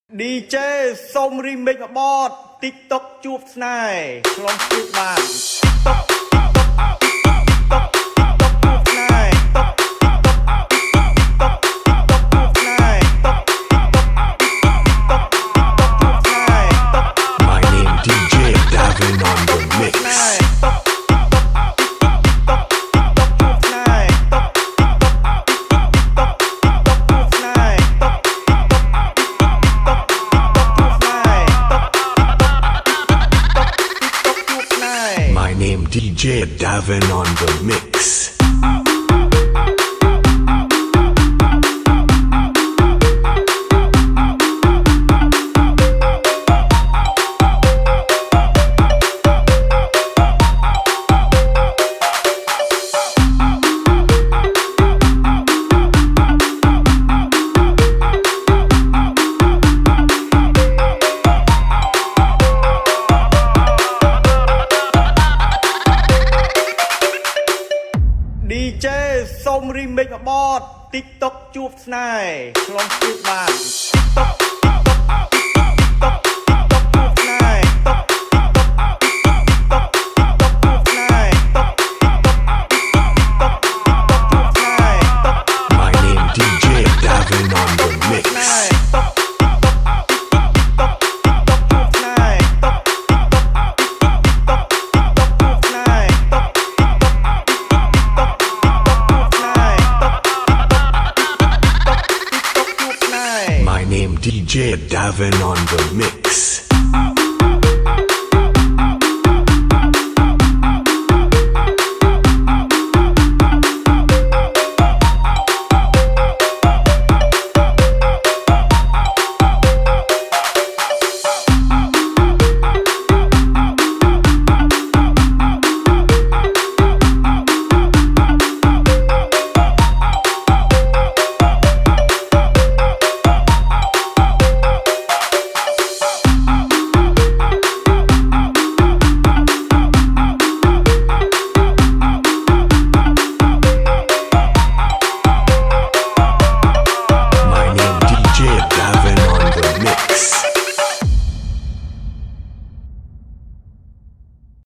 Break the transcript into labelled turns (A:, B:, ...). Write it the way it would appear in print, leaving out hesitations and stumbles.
A: DJ សូម remix មកបទ TikTok ជួបស្នេហ៍ឆ្លងជួបបាន TikTok
B: DJ Davin on the mix.
A: DJ សូម remix មកបទ TikTok ជួបស្នេហ៍ឆ្លងជួបបាន TikTok
B: DJ Davin on the mix.